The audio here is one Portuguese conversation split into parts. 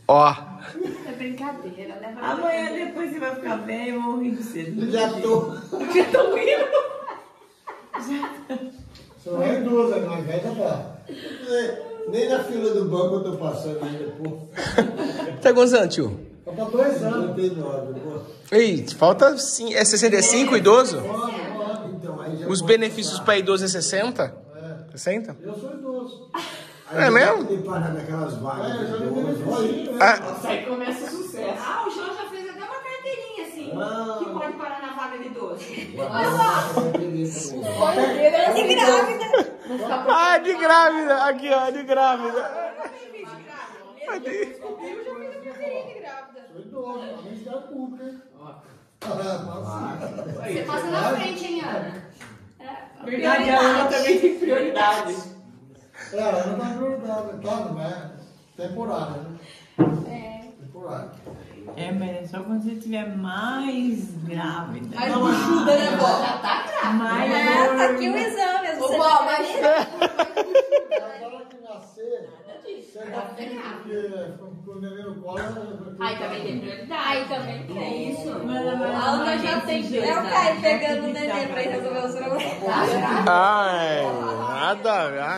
Ó. É brincadeira, né? Amanhã depois você vai ficar bem, eu vou rir de cedo. Já tô. Já tô rindo. Sou é idoso, mas velho já tá. Nem na fila do banco eu tô passando ainda, pô. Tá gozando, tio? Falta 2 anos. 99, pô. Ei, falta sim. É 65 idoso? Então, aí já Os benefícios para idoso é 60? 60? Eu sou idoso. É mesmo? Tem que parar naquelas vagas de idoso. Ah, Aí começa o sucesso. Ah, o João já fez até uma carteirinha assim, que pode parar na vaga de idoso. É de grávida. ah, de grávida. Aqui, ó, de grávida. Eu já fiz a carteirinha de grávida. Sou idoso, mas dá PUC. Você passa na frente, hein, Ana? Verdade, a Ana também tem prioridade. Ela não tá prioridade, claro, não é temporária, né? Temporária. É, mas é só quando você estiver mais grávida. Mais buchuda, né, vó? Já tá grávida. Mais Tá aqui o exame. Ô, vó, mas... Na hora que nascer, você já fica com o neném no colo. Aí também tem prioridade. Aí também tem. Isso. A Ana já tem. É o Caio pegando o neném pra ir resolver os problemas. Ai, nada.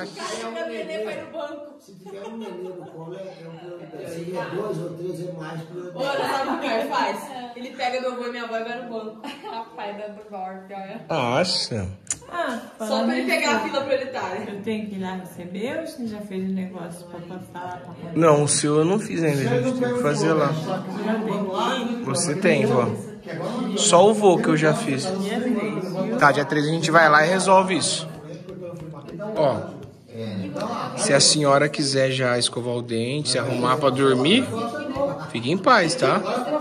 Se tiver um neném no colo, é um prioridade. Se tiver 2 ou 3, é mais prioridade. Olha, sabe o que o Caio faz? Ele pega meu avô e minha avó e vai no banco. Rapaz, dando golpe, olha. Nossa. Só pra ele pegar a fila prioritária. Eu tenho que ir lá receber ou você já fez o negócio pra passar lá pra cá? Não, o seu eu não fiz ainda, gente. Tem que fazer lá. Já tem que ir. Você tem, vó. Só o vô que eu já fiz. Dia 3, viu? Tá, dia 3 a gente vai lá e resolve isso. Ó, se a senhora quiser já escovar o dente, se arrumar pra dormir, fique em paz, tá?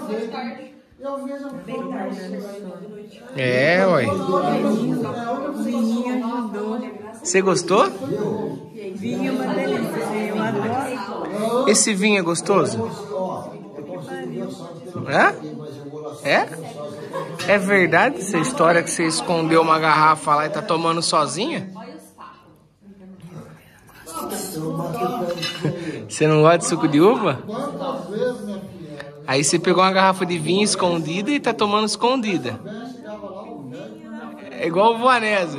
É, ué. O Vinho ajudou. Você gostou? Vinho é uma delícia, eu adoro. Esse vinho é gostoso? É? É? É verdade essa história que você escondeu uma garrafa lá e tá tomando sozinha? Você não gosta de suco de uva? Aí você pegou uma garrafa de vinho escondida e tá tomando escondida. É igual o Voanésio.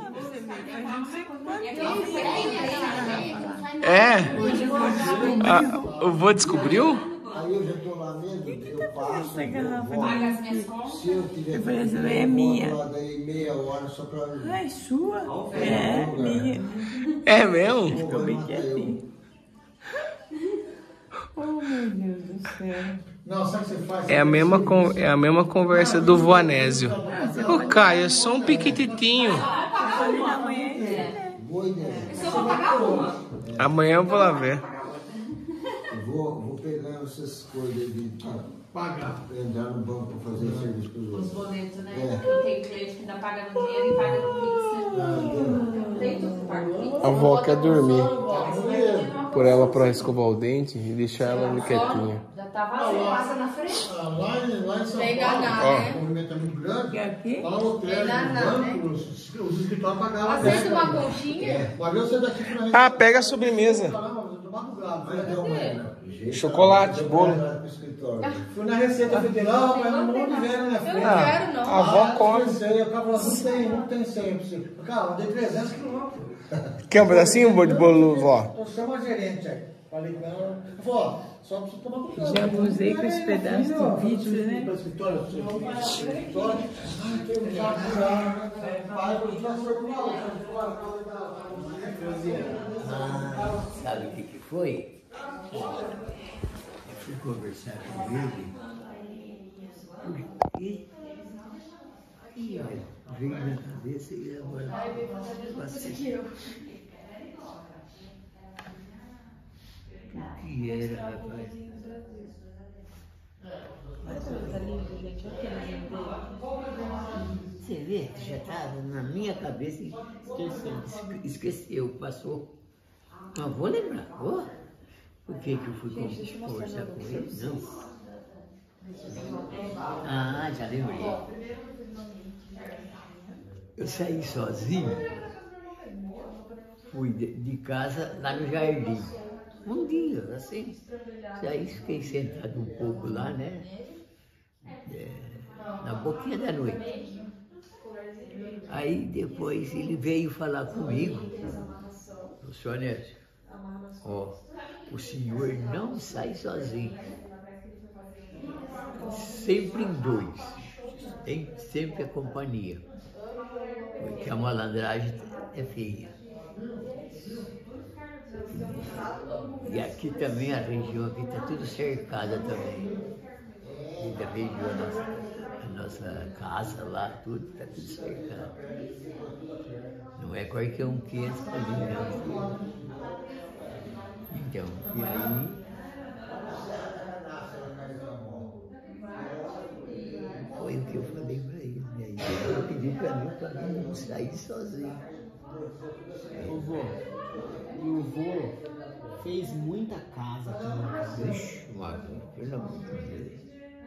É? Ah, o vô descobriu? Aí eu já tô lá mesmo, eu passo. Paga as minhas contas. Se eu tiver Eu falei, essa é minha. daí meia hora só pra. Ah, é sua? É, minha. É mesmo? Ficou bem quietinho. Oh, meu Deus do céu. Não, sabe o que você faz? É a mesma conversa do Voanésio. Ô, Caio, é só um piquititinho. Falei na manhã. Boa ideia. Eu só vou pagar uma. Amanhã eu vou lá ver. Eu vou pegando essas coisas de pagar. Entrar no banco pra fazer serviço pros Os outros. boletos, né? Eu tenho cliente que ainda paga no dinheiro e paga no Pix. Tem tudo que paga no Pix. A avó quer dormir. Por ela pra escovar o dente e deixar ela ali quietinha. Já tá vazio, passa na frente. Lá em São Tem Paulo, enganar, o né? movimento é muito grande. E aqui? Lá no hotel, Enganar, no banco, os escritórios pagavam. Aceita uma conchinha? Uma vez eu saí daqui pra Ah, pega a sobremesa. Chocolate, bolo. Fui na Receita Federal, mas não tiveram na Eu frente. não quero, não. A avó come. Eu falei, não tem 100 pra você. Cara, eu dei 300 quilômetros. Quer um pedacinho de bolo, vó? Eu chamo a gerente aí. Falei com ela. Eu falei, ó, só precisa tomar cuidado. Já abusei com esse pedaço de vidro, né? Para o escritório, para o escritório. Ai, tem um chato já. Sabe o que foi? Eu fui conversar com ele. E olha, veio na cabeça e agora passei. O que era, rapaz? Você vê que já estava na minha cabeça e esqueceu, passou. Não vou lembrar. Oh, por que eu fui conversar com ele? Não. Ah, já lembrei. Eu saí sozinho, fui de casa lá no jardim. Um dia, assim. Aí fiquei sentado um pouco lá, né? Na boquinha da noite. Aí depois ele veio falar comigo. O senhor Onésio, ó, o senhor não sai sozinho. Sempre em dois. Tem sempre a companhia. Porque a malandragem é feia. E aqui também, a região aqui está tudo cercada também. E da região, a nossa casa lá, tudo está tudo cercado. Não é qualquer um que entra ali, não. Então, e aí... Foi o que eu falei para ele, né? E ele pediu para mim não sair sozinho. Vovô, e o vô fez muita casa aqui na casa. Ixi, Marcos, pelo amor de Deus.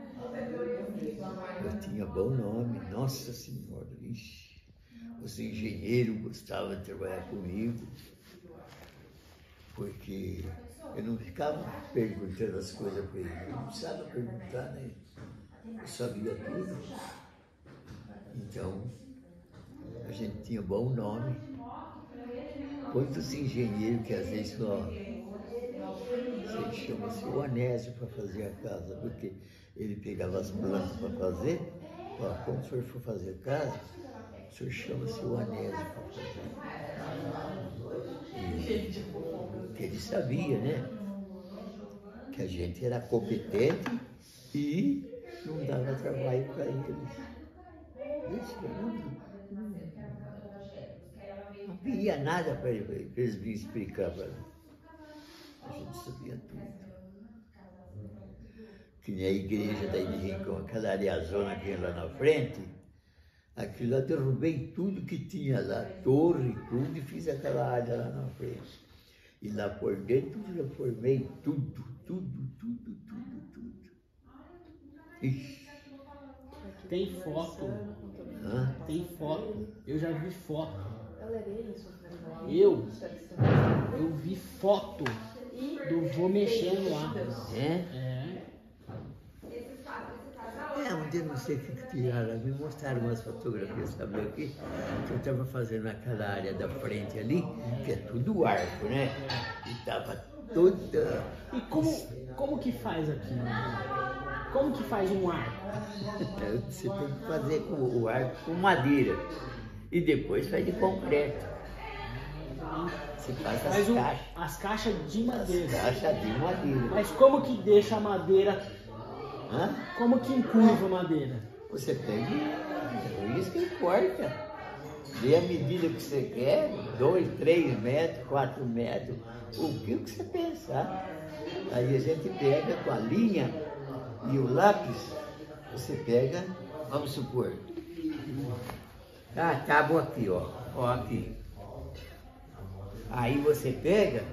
Eu tinha bom nome, Nossa Senhora. Ixi, os engenheiros gostavam de trabalhar comigo, porque eu não ficava perguntando as coisas para ele. Eu não precisava perguntar, né? Eu sabia tudo. Então, a gente tinha bom nome. Quantos engenheiros que às vezes só você chama-se o Onésio para fazer a casa, porque ele pegava as plantas para fazer. Ó, quando o senhor for fazer a casa, o senhor chama-se o Onésio para fazer. Porque ele sabia, né? Que a gente era competente e não dava trabalho para eles. Isso, não pedia nada para eles me explicar para mim. A gente sabia tudo. Que nem a igreja da Henricão, aquela areazona que tinha lá na frente, aquilo lá derrubei tudo que tinha lá, torre, tudo, e fiz aquela área lá na frente. E lá por dentro eu formei tudo. Ixi. Tem foto. Hã? Tem foto. Eu já vi foto. Eu vi foto do vô mexendo lá. É? Um dia não sei o que tiraram, me mostraram umas fotografias, sabe aqui? Que eu estava fazendo naquela área da frente ali, que é tudo arco, né? E estava toda... E como que faz aqui? Como que faz um arco? Você tem que fazer o arco com madeira e depois faz de concreto. Você faz as caixas. As caixas de madeira. As caixas de madeira. Mas como que deixa a madeira? Hã? Como que encurva a madeira? Você pega, isso que importa. Dê a medida que você quer, 2, 3 metros, 4 metros, o que você pensar. Aí a gente pega com a linha e o lápis, você pega, vamos supor, a tábua aqui, ó aqui. Aí você pega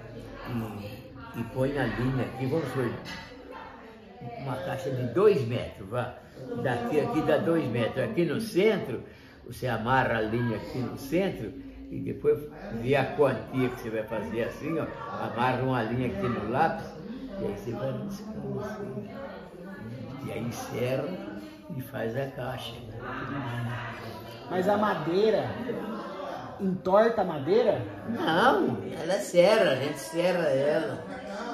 e põe na linha aqui, vamos supor, uma caixa de 2 metros, vá. Aqui dá 2 metros. Aqui no centro, você amarra a linha aqui no centro e depois vê a quantia que você vai fazer assim, ó. Amarra uma linha aqui no lápis e aí você vai riscando assim. E aí encerra e faz a caixa. Mas a madeira, entorta a madeira? Não, ela serra, a gente serra ela.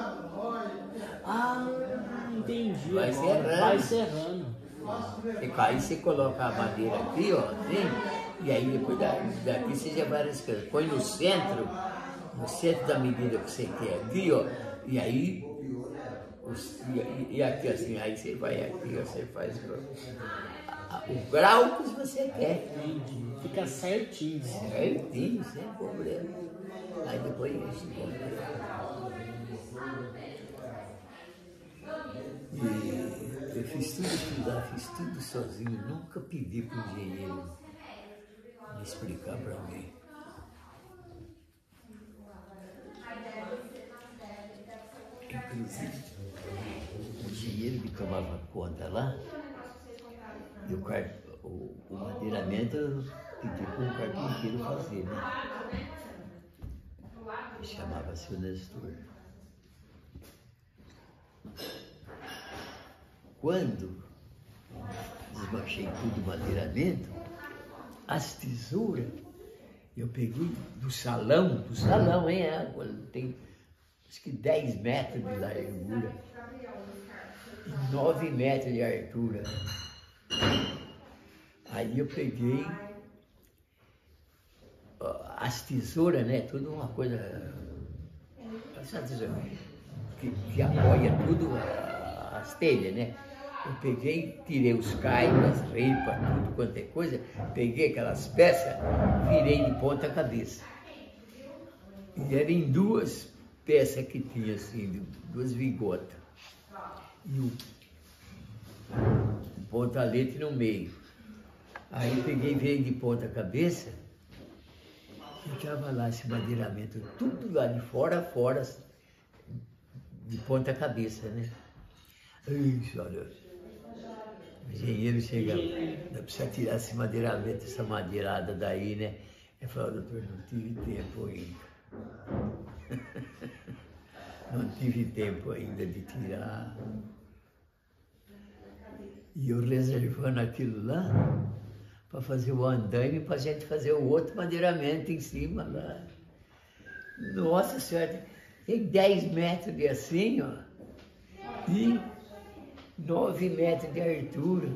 Ah, entendi. Vai serrando. Vai serrando. E aí você coloca a madeira aqui, ó, assim, e aí depois daqui você já vai riscando. Põe no centro da medida que você quer aqui, ó, e aí e aqui assim, aí você vai aqui, você faz o grau que você quer. Entendi. Fica certinho. Certinho, sem problema. Aí depois esse problema. E eu fiz tudo lá, fiz tudo sozinho, nunca pedi para o engenheiro me explicar para mim. Inclusive, o engenheiro que tomava conta lá, e o madeiramento eu pedi para um carpinteiro fazer, né? Chamava-se o Nestor. quando desmanchei tudo o madeiramento, as tesouras, eu peguei do salão, hein? Tem acho que 10 metros de largura e 9 metros de altura. Aí eu peguei as tesouras, né? Tudo uma coisa. Essa tesoura que apoia tudo as telhas, né? Eu peguei, tirei os cais, as ripas, tudo quanto é coisa, peguei aquelas peças, virei de ponta cabeça. E eram em 2 peças que tinha assim, 2 vigotas. E o pontalete no meio. Aí eu peguei, veio de ponta cabeça, e estava lá esse madeiramento, tudo lá de fora, de ponta cabeça, né? Ixi, olha, o engenheiro chega, não precisa tirar esse madeiramento, essa madeirada daí, né? Eu falo, doutor, não tive tempo ainda. Não tive tempo ainda de tirar. E eu reservando aquilo lá para fazer o andaime, para a gente fazer o outro madeiramento em cima lá. Nossa Senhora, tem 10 metros de assim, ó, e 9 metros de altura.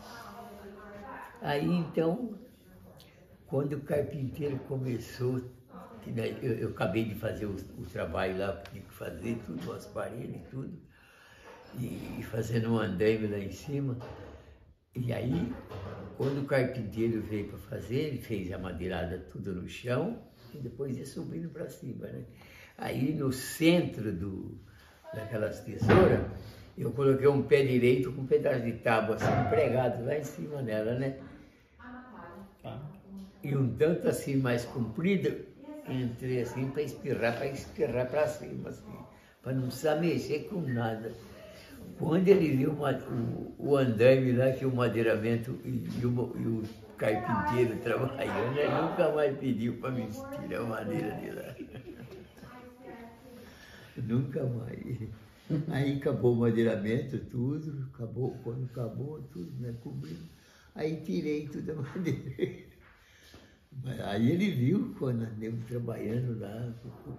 Aí então, quando o carpinteiro começou, eu acabei de fazer o trabalho lá que tinha que fazer, tudo, as paredes e tudo, e fazendo um andaime lá em cima. E aí, quando o carpinteiro veio para fazer, ele fez a madeirada tudo no chão e depois ia subindo para cima, né? Aí no centro daquelas tesouras, eu coloquei um pé direito com um pedaço de tábua assim pregado lá em cima dela, né? E um tanto assim mais comprido, entrei assim para espirrar para cima, assim, para não precisar mexer com nada. Quando ele viu o andaime lá, que o madeiramento e o carpinteiro trabalhando, ele nunca mais pediu para me tirar a madeira de lá. Nunca mais. Aí acabou o madeiramento, tudo, quando acabou tudo, né, cobriu. Aí tirei toda a madeira. Aí ele viu quando andamos trabalhando lá,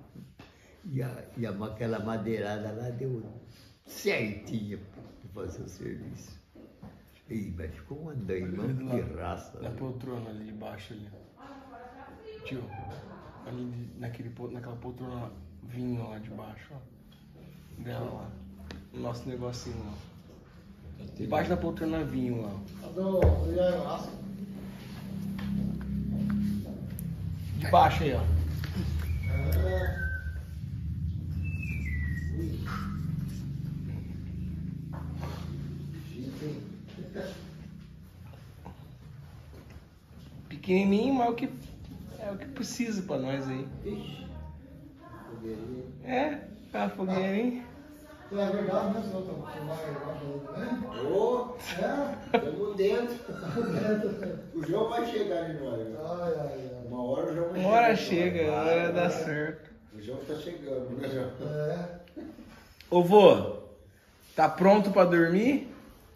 e aquela madeirada lá deu certinho para fazer o serviço. E, mas ficou um andaimão de raça. Na poltrona ali de baixo ali. Tio, ali naquela poltrona vinho lá de baixo, ó. Dela lá. O nosso negocinho lá. Debaixo da poltrona vinho lá. De baixo aí, ó. Pequenininho, mas é o que precisa pra nós aí. É, a fogueirinha. É verdade, né, senhor? Ô, estamos dentro. O João vai chegar ali no hora. Uma hora o João vai chegar. Uma hora chega, a hora dá certo. O João tá chegando, né, João? Ô vô, tá pronto pra dormir?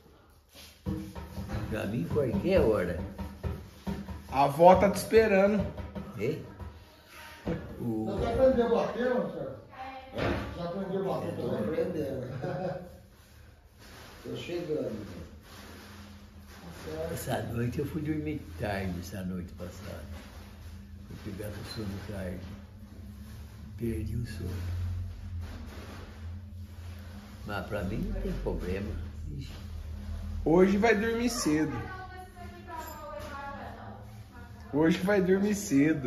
Pra mim, qualquer hora. A avó tá te esperando. Ei? Você aprendeu a bater, não, senhor? Já aprendeu a bater? Tô aprendendo. Tô chegando. Essa noite eu fui dormir tarde, essa noite passada. Fui pegar o sono tarde. Perdi o sono. Mas pra mim não tem problema. Ixi. Hoje vai dormir cedo. Hoje vai dormir cedo.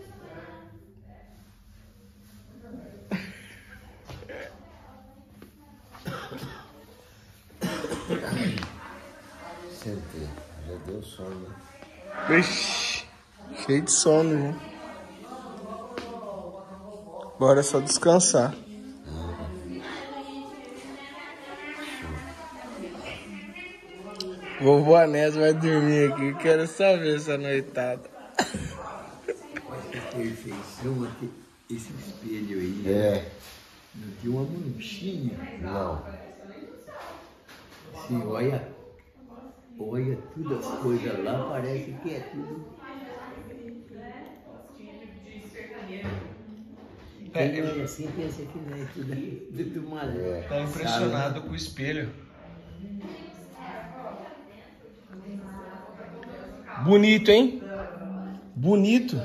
Sentei, já deu sono. Vixe, cheio de sono, né? Bora só descansar. Vovô Anésio vai dormir aqui, quero só ver essa noitada. Olha que perfeição, esse espelho aí. É. Não tinha uma manchinha. Não. Sim, olha todas as coisas lá, parece que é tudo. Quem olha assim pensa que não é tudo madeira. Tá impressionado com o espelho. Bonito, hein? Bonito.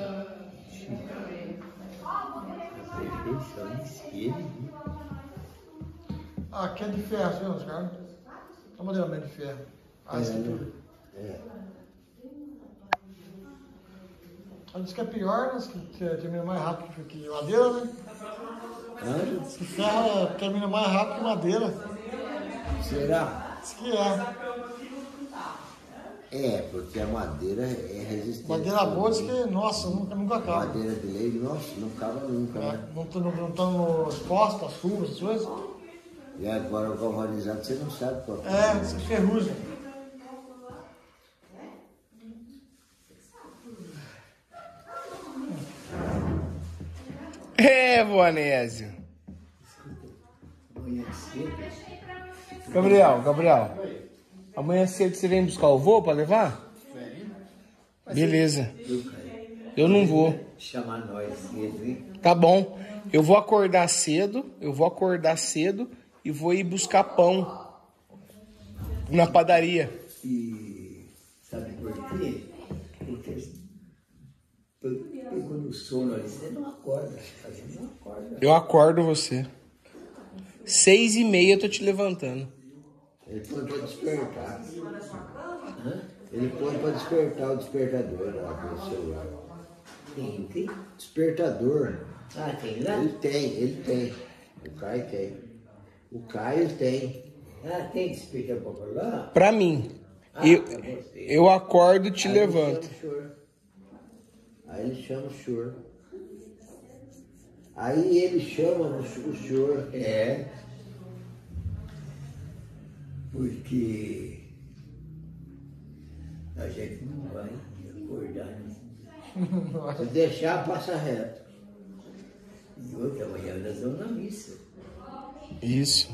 Ah, aqui é de ferro, viu, Oscar? É modelamento de ferro. Ah, isso tudo. Ela diz que é pior, né? Que termina mais rápido que madeira, né? Diz que ferro termina mais rápido que madeira. Será? Diz que é. É, porque a madeira é resistente. Madeira boa diz que, nossa, nunca acaba. Madeira de lei, nossa, não acaba nunca, né? Não estão expostos às chuvas, essas coisas. E agora o galvanizado você não sabe qual Diz que ferrugem. Voanésio. Gabriel. Amanhã cedo você vem buscar o vô pra levar? Beleza. Eu não vou. Chamar nós cedo, hein? Tá bom. Eu vou acordar cedo e vou ir buscar pão na padaria. E sabe por quê? Porque pegou no sono ali, você não acorda. Você não acorda. Eu acordo você. 6h30 eu tô te levantando. Ele põe pra despertar. Ele põe pra despertar o despertador lá do celular. Tem? Despertador. Ah, tem lá? Ele tem. O Caio tem. O Caio tem. Ah, tem despertador lá? Pra mim. Eu acordo e te levanto. Aí ele chama o senhor. Aí ele chama o senhor. É. Porque a gente não vai acordar, né? Se deixar, passa reto. E outra manhã nós vamos na missa. Isso.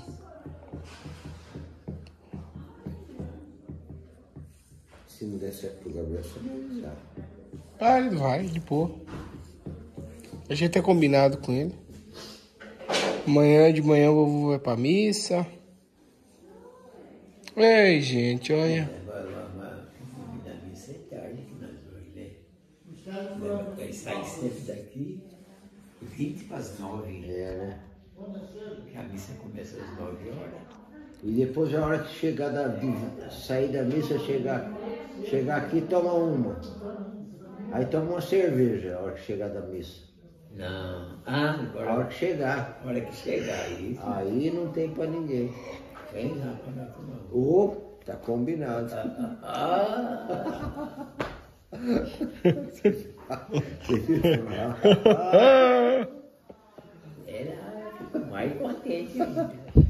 Se não der certo pro Gabriel, você vai avisar. Ah, ele vai, de boa. A gente tem combinado com ele. Amanhã de manhã o vovô vai pra missa. Ei, gente, olha. Na missa é tarde que nós vamos, né? Vai sair sempre daqui 20:20. Né? Porque a missa começa às 9 horas. E depois a hora que chegar sair da missa, chegar aqui, toma uma. Aí toma uma cerveja a hora que chegar da missa. Não. Agora. A hora que chegar. A hora que chegar. Aí não tem pra ninguém. Vem lá pra nós tomar. Tá combinado. Fica mais contente ainda.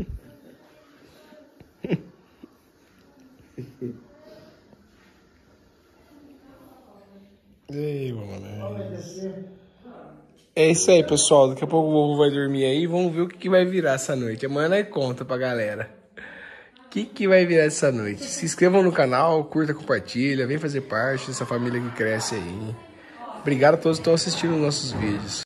Ei, mano. É isso aí, pessoal. Daqui a pouco o vovô vai dormir aí. Vamos ver o que vai virar essa noite. Amanhã nós conta pra galera. O que vai virar essa noite? Se inscrevam no canal, curta, compartilha. Vem fazer parte dessa família que cresce aí. Obrigado a todos que estão assistindo nossos vídeos.